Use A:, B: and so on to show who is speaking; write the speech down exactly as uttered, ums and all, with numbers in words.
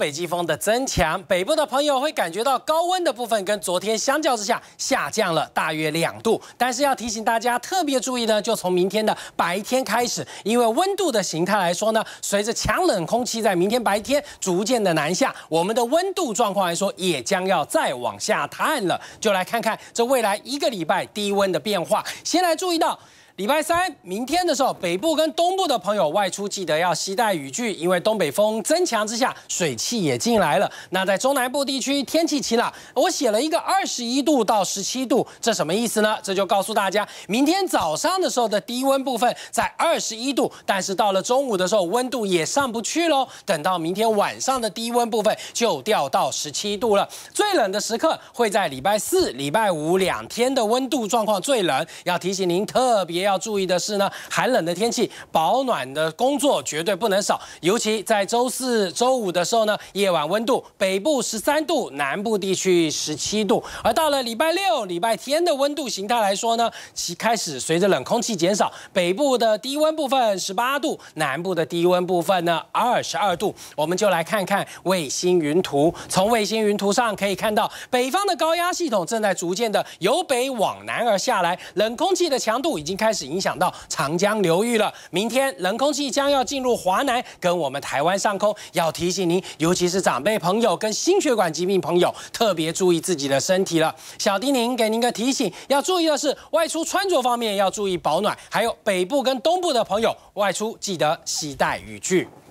A: 北季风的增强，北部的朋友会感觉到高温的部分跟昨天相较之下下降了大约两度。但是要提醒大家特别注意呢，就从明天的白天开始，因为温度的形态来说呢，随着强冷空气在明天白天逐渐的南下，我们的温度状况来说也将要再往下探了。就来看看这未来一个礼拜低温的变化。先来注意到。 礼拜三，明天的时候，北部跟东部的朋友外出记得要携带雨具，因为东北风增强之下，水汽也进来了。那在中南部地区天气晴朗，我写了一个二十一度到十七度，这什么意思呢？这就告诉大家，明天早上的时候的低温部分在二十一度，但是到了中午的时候，温度也上不去喽。等到明天晚上的低温部分就掉到十七度了。最冷的时刻会在礼拜四、礼拜五两天的温度状况最冷，要提醒您特别。 要注意的是呢，寒冷的天气，保暖的工作绝对不能少。尤其在周四周五的时候呢，夜晚温度北部十三度，南部地区十七度。而到了礼拜六、礼拜天的温度形态来说呢，其开始随着冷空气减少，北部的低温部分十八度，南部的低温部分呢二十二度。我们就来看看卫星云图。从卫星云图上可以看到，北方的高压系统正在逐渐的由北往南而下来，冷空气的强度已经开始 开始影响到长江流域了。明天冷空气将要进入华南跟我们台湾上空，要提醒您，尤其是长辈朋友跟心血管疾病朋友，特别注意自己的身体了。小叮咛给您个提醒，要注意的是，外出穿着方面要注意保暖，还有北部跟东部的朋友外出记得携带雨具。